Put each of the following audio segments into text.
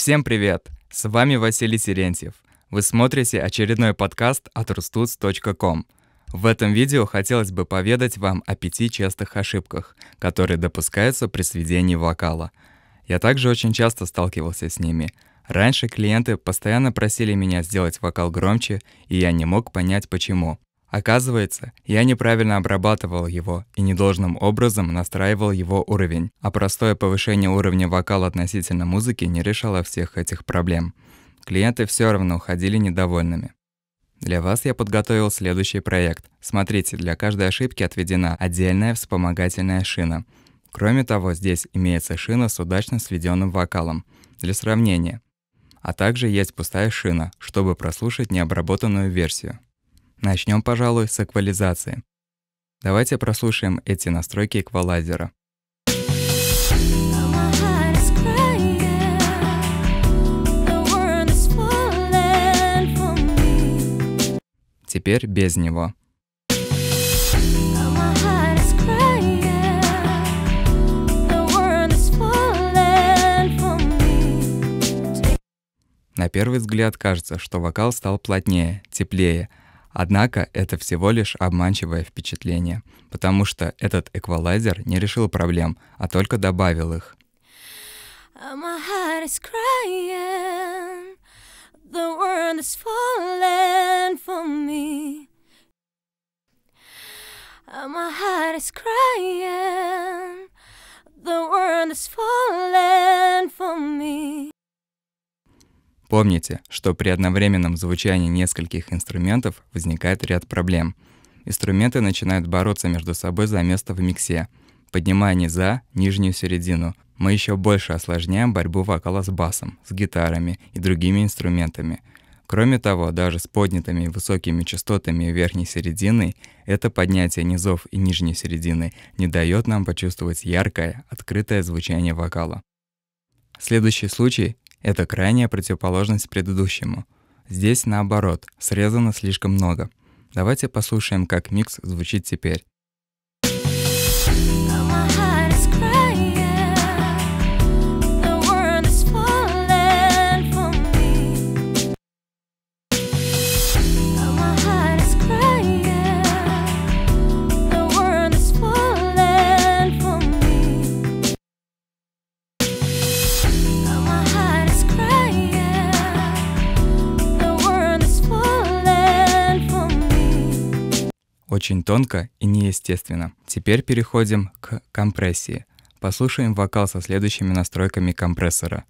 Всем привет! С вами Василий Терентьев. Вы смотрите очередной подкаст от rustuts.com. В этом видео хотелось бы поведать вам о 5 частых ошибках, которые допускаются при сведении вокала. Я также очень часто сталкивался с ними. Раньше клиенты постоянно просили меня сделать вокал громче, и я не мог понять почему. Оказывается, я неправильно обрабатывал его и недолжным образом настраивал его уровень, а простое повышение уровня вокала относительно музыки не решало всех этих проблем. Клиенты все равно уходили недовольными. Для вас я подготовил следующий проект. Смотрите, для каждой ошибки отведена отдельная вспомогательная шина. Кроме того, здесь имеется шина с удачно сведенным вокалом, для сравнения. А также есть пустая шина, чтобы прослушать необработанную версию. Начнем, пожалуй, с эквализации. Давайте прослушаем эти настройки эквалайзера. Теперь без него. На первый взгляд кажется, что вокал стал плотнее, теплее. Однако это всего лишь обманчивое впечатление, потому что этот эквалайзер не решил проблем, а только добавил их. Помните, что при одновременном звучании нескольких инструментов возникает ряд проблем. Инструменты начинают бороться между собой за место в миксе. Поднимая низа, нижнюю середину, мы еще больше осложняем борьбу вокала с басом, с гитарами и другими инструментами. Кроме того, даже с поднятыми высокими частотами и верхней серединой, это поднятие низов и нижней середины не дает нам почувствовать яркое, открытое звучание вокала. Следующий случай — это крайняя противоположность предыдущему. Здесь, наоборот, срезано слишком много. Давайте послушаем, как микс звучит теперь. Очень тонко и неестественно. Теперь переходим к компрессии. Послушаем вокал со следующими настройками компрессора.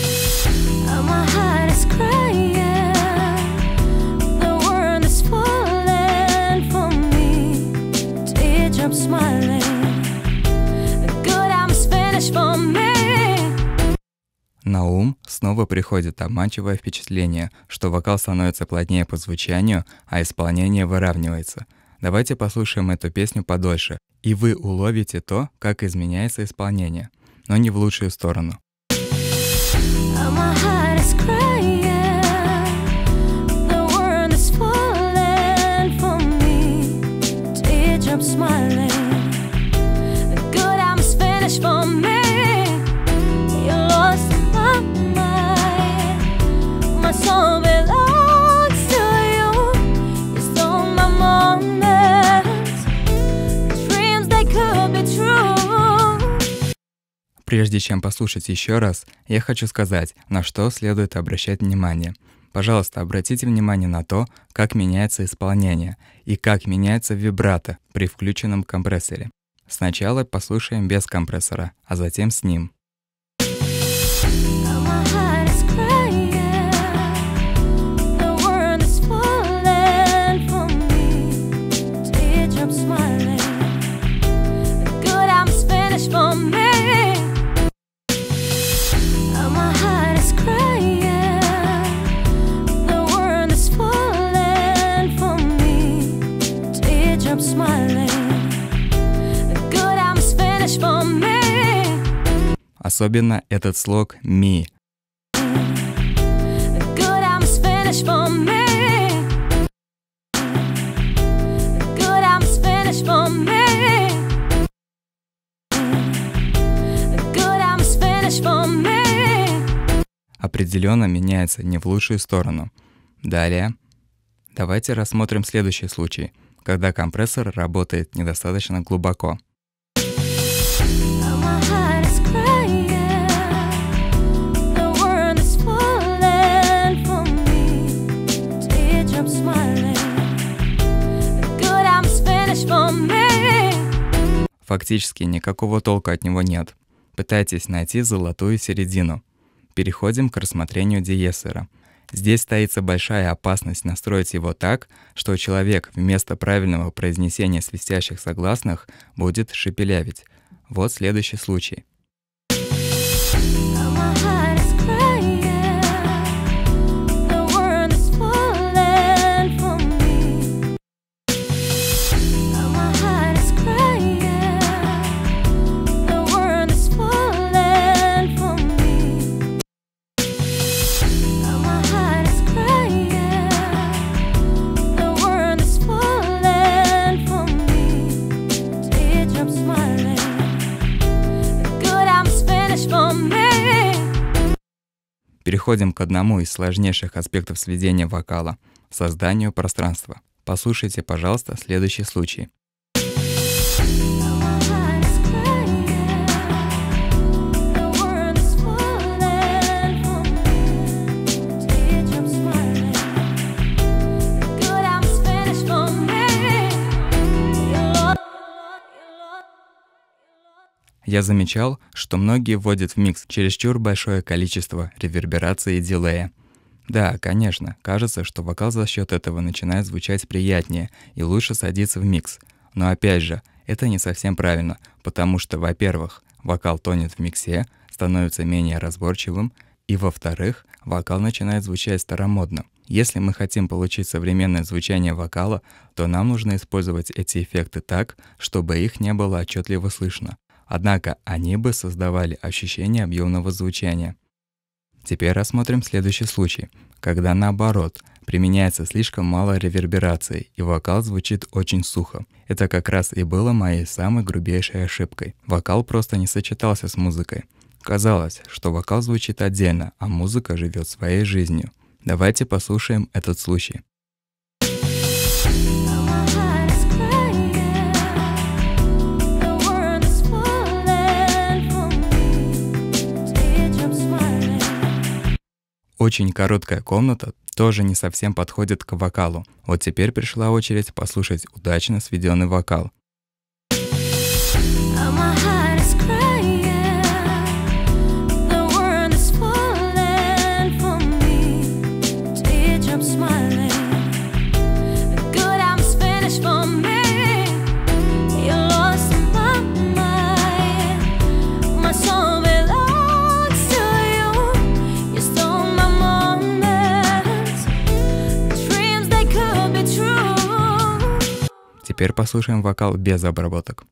На ум снова приходит обманчивое впечатление, что вокал становится плотнее по звучанию, а исполнение выравнивается. Давайте послушаем эту песню подольше, и вы уловите то, как изменяется исполнение, но не в лучшую сторону. Прежде чем послушать еще раз, я хочу сказать, на что следует обращать внимание. Пожалуйста, обратите внимание на то, как меняется исполнение и как меняется вибрато при включенном компрессоре. Сначала послушаем без компрессора, а затем с ним. Особенно этот слог «ми». определенно меняется не в лучшую сторону. Далее, давайте рассмотрим следующий случай, когда компрессор работает недостаточно глубоко. Фактически никакого толка от него нет. Пытайтесь найти золотую середину. Переходим к рассмотрению деэссера. Здесь таится большая опасность настроить его так, что человек вместо правильного произнесения свистящих согласных будет шепелявить. Вот следующий случай. Переходим к одному из сложнейших аспектов сведения вокала — созданию пространства. Послушайте, пожалуйста, следующий случай. Я замечал, что многие вводят в микс чересчур большое количество реверберации и дилея. Да, конечно, кажется, что вокал за счет этого начинает звучать приятнее и лучше садится в микс. Но опять же, это не совсем правильно, потому что, во-первых, вокал тонет в миксе, становится менее разборчивым, и, во-вторых, вокал начинает звучать старомодно. Если мы хотим получить современное звучание вокала, то нам нужно использовать эти эффекты так, чтобы их не было отчетливо слышно. Однако они бы создавали ощущение объемного звучания. Теперь рассмотрим следующий случай, когда наоборот, применяется слишком мало реверберации, и вокал звучит очень сухо. Это как раз и было моей самой грубейшей ошибкой. Вокал просто не сочетался с музыкой. Казалось, что вокал звучит отдельно, а музыка живет своей жизнью. Давайте послушаем этот случай. Очень короткая комната тоже не совсем подходит к вокалу. Вот теперь пришла очередь послушать удачно сведенный вокал. Теперь послушаем вокал без обработок.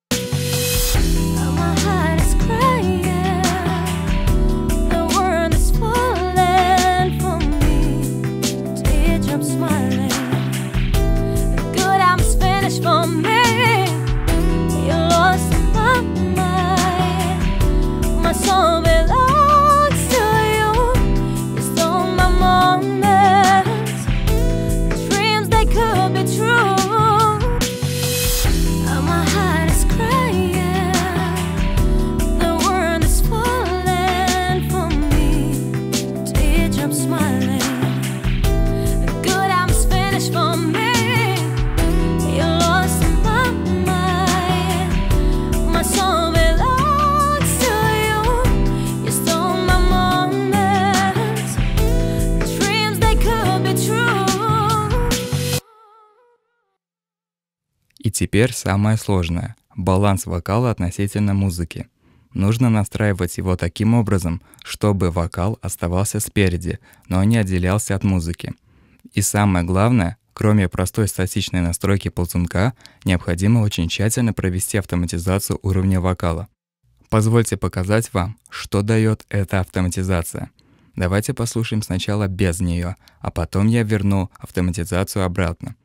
И теперь самое сложное — баланс вокала относительно музыки. Нужно настраивать его таким образом, чтобы вокал оставался спереди, но не отделялся от музыки. И самое главное, кроме простой статичной настройки ползунка, необходимо очень тщательно провести автоматизацию уровня вокала. Позвольте показать вам, что дает эта автоматизация. Давайте послушаем сначала без нее, а потом я верну автоматизацию обратно.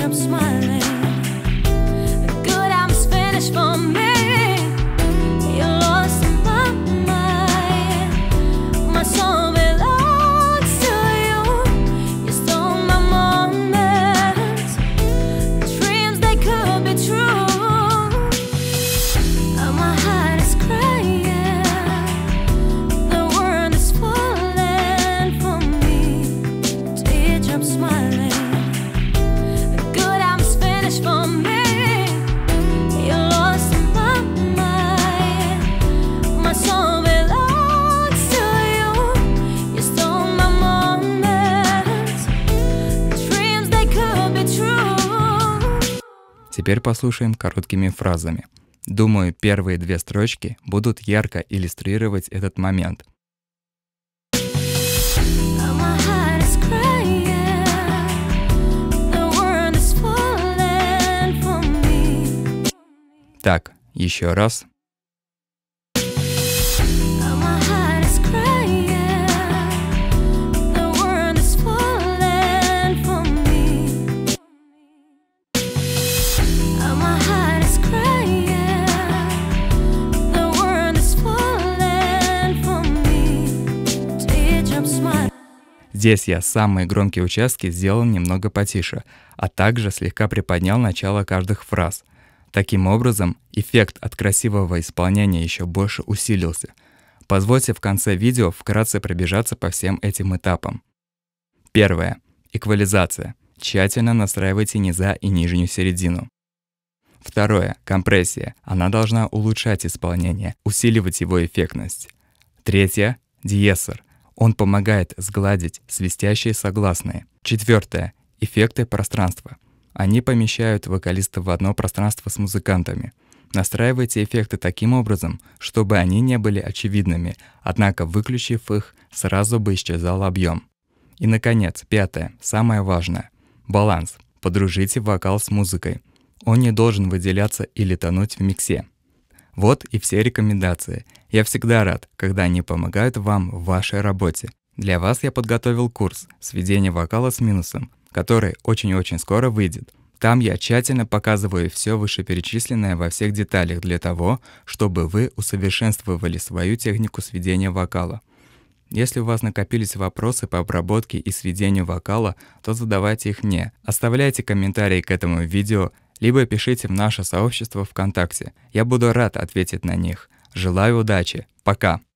I'm smiling. Good, I'm finished for me. You lost my mind. My soul belongs to you. You stole my moments. Dreams they could be true. My heart is crying. The world is falling for me. Teardrops smiling. Good, I'm finished for me. You lost my mind. My soul belongs to you. You stole my moments. Dreams they could be true. Теперь послушаем короткими фразами. Думаю, первые две строчки будут ярко иллюстрировать этот момент. My heart is crying. The world is falling for me. Так, еще раз. My heart is crying. The world is falling for me. My heart is crying. The world is falling for me. Teardrops smile. Здесь я самые громкие участки сделал немного потише, а также слегка приподнял начало каждых фраз. Таким образом, эффект от красивого исполнения еще больше усилился. Позвольте в конце видео вкратце пробежаться по всем этим этапам. Первое. Эквализация. Тщательно настраивайте низа и нижнюю середину. Второе. Компрессия. Она должна улучшать исполнение, усиливать его эффектность. Третье. Диессор. Он помогает сгладить свистящие согласные. Четвертое. Эффекты пространства. Они помещают вокалиста в одно пространство с музыкантами. Настраивайте эффекты таким образом, чтобы они не были очевидными, однако, выключив их, сразу бы исчезал объем. И, наконец, пятое, самое важное. Баланс. Подружите вокал с музыкой. Он не должен выделяться или тонуть в миксе. Вот и все рекомендации. Я всегда рад, когда они помогают вам в вашей работе. Для вас я подготовил курс «Сведение вокала с минусом», который очень-очень скоро выйдет. Там я тщательно показываю все вышеперечисленное во всех деталях для того, чтобы вы усовершенствовали свою технику сведения вокала. Если у вас накопились вопросы по обработке и сведению вокала, то задавайте их мне. Оставляйте комментарии к этому видео, либо пишите в наше сообщество ВКонтакте. Я буду рад ответить на них. Желаю удачи. Пока!